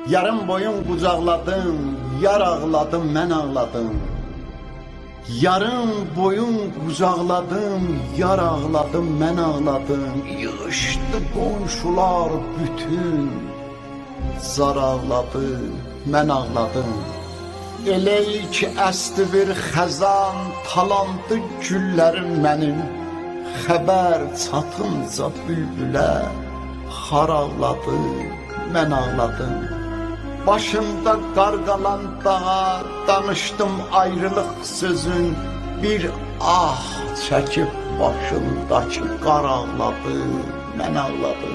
Yarım boyun qucaqladım, yar ağladım, mən ağladım. Yarım boyun qucaqladım, yar ağladım, mən ağladım. Yığışdı qonşular bütün, zar ağladı, mən ağladım. Elə ki əsdi bir xəzan, talandı güllərim mənim. Xəbər çatınca bülbülə, xar ağladı, mən ağladım. Başımda qarqalan dağa, danışdım ayrılıq sözün. Bir ah çəkib başımdakı qar ağladı, mən ağladım.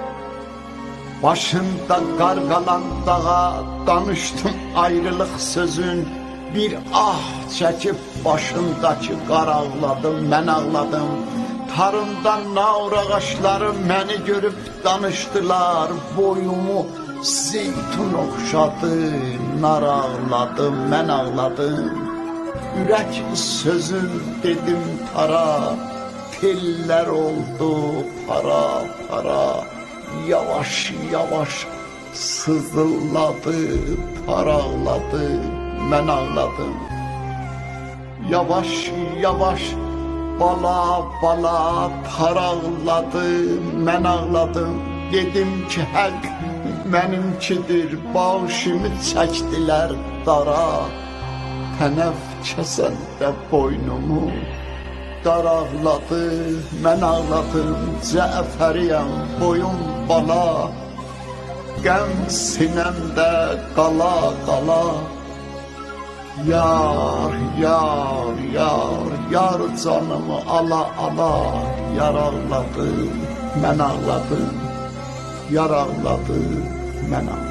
Başımda qarqalan dağa, danışdım ayrılıq sözün. Bir ah çəkib başımdakı qar ağladım, mən ağladım. Tarımda naur ağaçları məni görüb danışdılar. Boyumu zeytun oxşadı, nar ağladım, mən ağladım. Ürək sözün dedim tara, tellər oldu para para. Yavaş yavaş sızılladı, paraladı, mən ağladım. Yavaş yavaş bala bala paraladı, mən ağladım. Dedim ki həq mənimkidir, başımı çəkdilər dara. Tənəf kəsəndə boynumu daraqladı, mən ağladım. Cəfəriyəm, boyun bala, qəm sinəmdə qala qala. Yar, yar, yar, yar canımı ala ala. Yar ağladı, mən ağladım. Yar ağladı, mən ağladım.